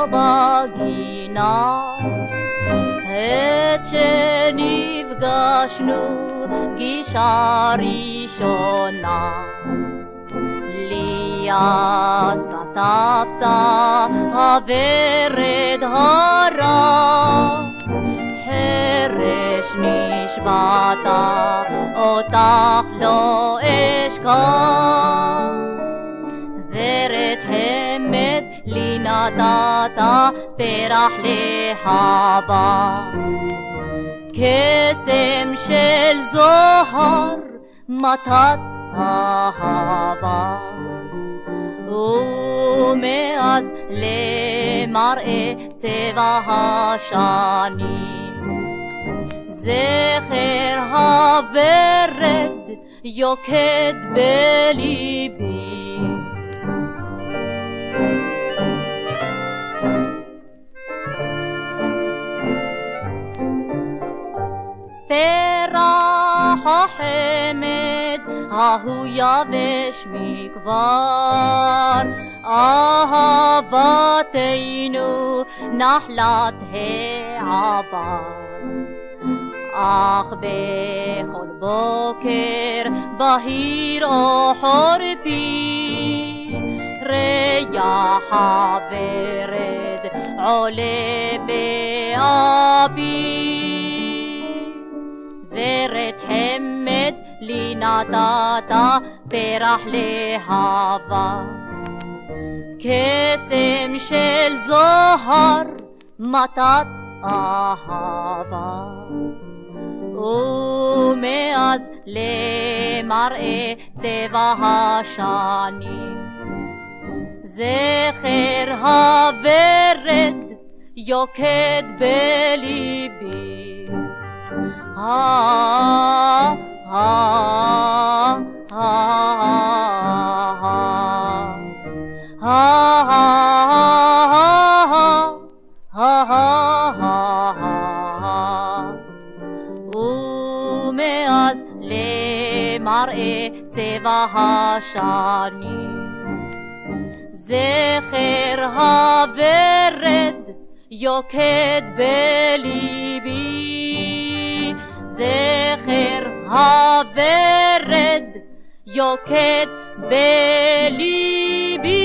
בגינה, עת שנפגשנו גישה ראשונה. לי אז כתבת הוורד הרע, חרש נשבעת אותך לא אשכח. ורד חמד לי נתת פרח להבה, קסם של זוהר מתת אהבה. ומאז למראה צבע השנים, זכר הוורד יוקד בליבי. פרח החמד ההוא יבש מכבר, אהבתנו נחלת העבר. אך בכל בוקר בהיר או חורפי, ריח הוורד עולה באפי. ורד חמד לי נתת פרח להבה, קסם של זוהר מתת אהבה. ומאז למראה צבע השנים, זכר הוורד יוקד בליבי. ומאז למראה צבע השנים, זכר הוורד יוקד בליבי. זכר הוורד יוקד בליבי.